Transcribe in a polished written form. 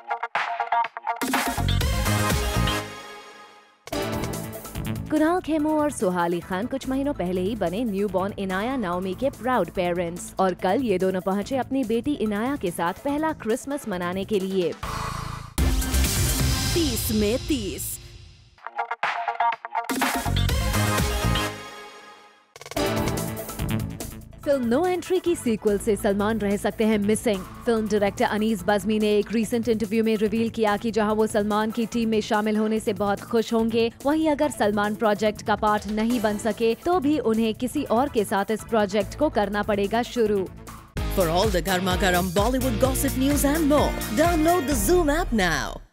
कुणाल खेमू और सुहाली खान कुछ महीनों पहले ही बने न्यूबॉर्न इनाया नाओमी के प्राउड पेरेंट्स और कल ये दोनों पहुंचे अपनी बेटी इनाया के साथ पहला क्रिसमस मनाने के लिए। 30 में 30। फिल्म नो एंट्री की सीक्वल से सलमान रह सकते हैं missing. Film director Anees Bazmee ने एक रीसेंट इंटरव्यू में रिवील किया कि जहां वो सलमान की टीम में शामिल होने से बहुत खुश होंगे, वहीं अगर सलमान प्रोजेक्ट का पार्ट नहीं बन सके तो भी उन्हें किसी और के साथ इस प्रोजेक्ट को करना पड़ेगा शुरू। For all the Garma Garam Bollywood gossip news and more, download the Zoom app now.